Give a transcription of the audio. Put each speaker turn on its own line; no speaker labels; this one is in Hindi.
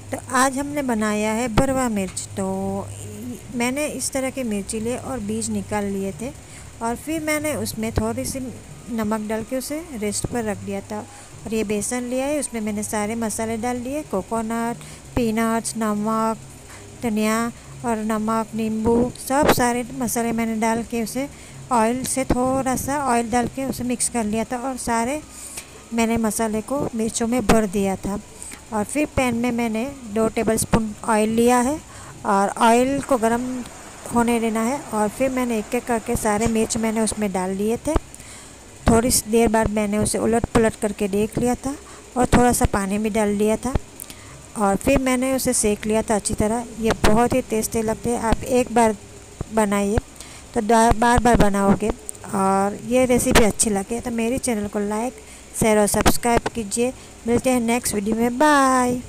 तो आज हमने बनाया है भरवा मिर्च। तो मैंने इस तरह की मिर्ची लिए और बीज निकाल लिए थे और फिर मैंने उसमें थोड़ी सी नमक डाल के उसे रेस्ट पर रख दिया था। और ये बेसन लिया है, उसमें मैंने सारे मसाले डाल दिए, कोकोनट, पीनट्स, नमक, धनिया और नमक, नींबू, सब सारे मसाले मैंने डाल के उसे ऑयल से थोड़ा सा ऑयल डाल के उसे मिक्स कर लिया था और सारे मैंने मसाले को मिर्चों में भर दिया था। और फिर पैन में मैंने 2 टेबलस्पून ऑयल लिया है और ऑयल को गरम होने देना है। और फिर मैंने एक एक करके सारे मिर्च मैंने उसमें डाल लिए थे। थोड़ी सी देर बाद मैंने उसे उलट पुलट करके देख लिया था और थोड़ा सा पानी भी डाल दिया था और फिर मैंने उसे सेक लिया था अच्छी तरह। ये बहुत ही टेस्टी लगते हैं, आप एक बार बनाइए तो बार बार बनाओगे। और ये रेसिपी अच्छी लगे तो मेरे चैनल को लाइक, शेयर और सब्सक्राइब कीजिए। मिलते हैं नेक्स्ट वीडियो में। बाय।